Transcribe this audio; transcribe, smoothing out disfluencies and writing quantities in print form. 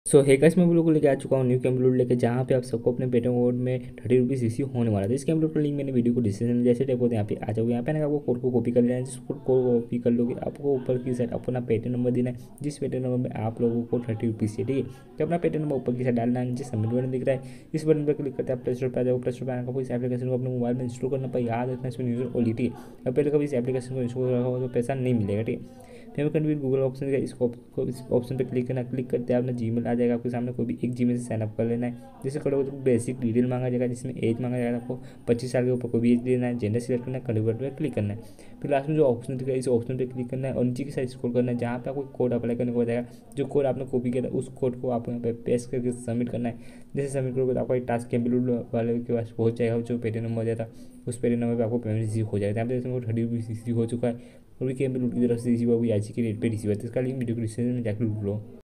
सो hackers में वो लोग को लेके आ चुका हूँ न्यू कैम्पलूड लेके, जहाँ पे आप सबको अपने पेटीएम कोड में 30 रुपीज़ रिसीव होने वाला था। इस कैम्पलूड का लिंक मैंने वीडियो को डिस्क्रिप्शन में जैसे टाइप होते हैं यहाँ पे आ जाओगे। यहाँ पे ना आपको कोड को कॉपी कर लेना है। जिस कोड को कॉपी कर लोगे आपको ऊपर की साइड आपको ना पेटीएम नंबर देना है, जिस पेटीएम नंबर में आप लोगों को 30 रुपीज़ है, ठीक है। तो अपना पेटीएम नंबर ऊपर की साइड डालना है, नीचे सबमिट बटन दिख रहा है, इस बटन पर क्लिक करते हैं आप प्ले स्टोर पर आ जाओ। प्ले स्टोर पर आने का इस एप्लीकेशन को अपने मोबाइल में इंस्टॉल करना पर याद रखना इसमें यूजर ओटीपी है। और पहले कभी इस एप्लीकेशन को इंस्टॉल करा होगा तो पैसा नहीं मिलेगा, ठीक है। पेमेंट कंट्री गूगल ऑप्शन है, इस ऑप्शन पे क्लिक करना, क्लिक करते हैं अपना जीमेल आ जाएगा आपके सामने, कोई भी एक जीमेल से साइनअप कर लेना है। जैसे करोगे तो बेसिक डिटेल मांगा जाएगा, जिसमें एज मांगा जाएगा आपको 25 साल के ऊपर कोई भी एज देना है, जेंडर सिलेक्ट करना है, कन्वर्ट पे क्लिक करना है। फिर लास्ट में जो ऑप्शन दिखेगा इस ऑप्शन पे क्लिक करना है और नीचे की साइड स्क्रॉल करना है, जहाँ पे आपको कोड अप्लाई करने को बताएगा। जो कोड आपने कॉपी किया था उस कोड को आपको यहाँ पे पेस्ट करके सबमिट करना है। जैसे सबमिट करोगे तो आपका एक टास्क कैम्पलूड वाले के पास पहुँच जाएगा, जो पेटीएम नंबर दिया था उस पेटीएम नंबर पर आपको पेमेंट रिसीव हो जाएगा। यहाँ पे जैसे 30 रुपीज़ रिसीव हो चुका है और भी कैम्पलूड की तरफ से रिसीव होगी आज की रेट पे रिसीव है। तो इसका लिंक वीडियो को डिस्क्रिप्शन में जाकर ढूंढ लो।